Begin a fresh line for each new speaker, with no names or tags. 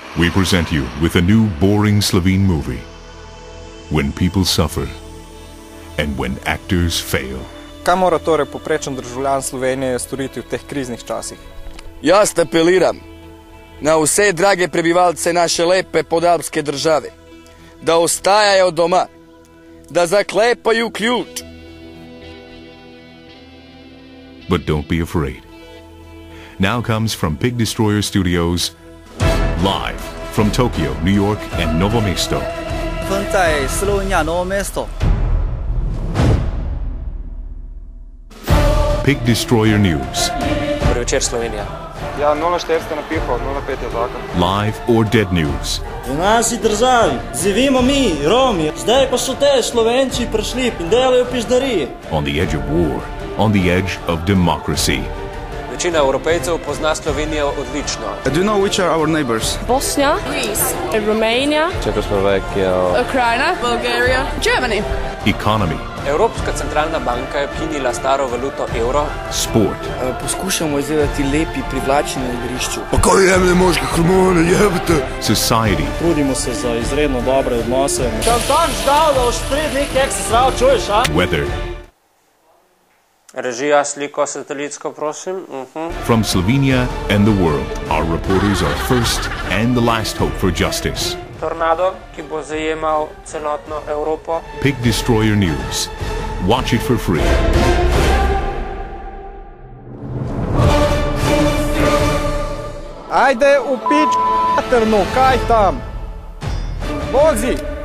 We present you with a new boring Slovene movie. When people suffer and when actors fail.
Kaj mora torej poprečen državljan Slovenije storiti v teh kriznih časih?
Jaz apeliram na vse drage prebivalce naše lepe podalpske države, da ostajajo doma, da zaklepajo ključ.
But don't be afraid. Now comes from Pig Destroyer Studios, live from Tokyo, New York and Novo Mesto.
Novo Mesto.
Pig Destroyer News.
Večer Slovenija.
Ja, 0,4 ste napihal, 0,5 je zakon.
Live or dead news.
V naši državi živimo mi, Romi, zdaj pa so te Slovenci prišli in delajo pizdarije.
On the edge of war, on the edge of democracy.
Večina Evropejcev pozna Slovenijo odlično.
Do you know which are our neighbors?
Bosnia, Greece, Romania,
Czechoslovakia,
Ukraine, Bulgaria, Germany.
Economy.
Evropska centralna banka je ukinila staro valuto evro.
Sport.
Poskušamo izgledati lepi, privlačni na igrišču.
Pa kaj jemlje moške hormone, jebite?
Society.
Trudimo se za izredno dobre odnose. Kam tam ždal, da boš pred nekaj se zdrav čuješ, a?
Weather.
Režija sliko satelitsko, prosim.
From Slovenia and the world, our reporters are first and the last hope for justice.
Tornado, ki bo zajemal celotno Evropo.
Pig Destroyer News. Watch it for free.
Ajde v pič, kaj tam? Vozi!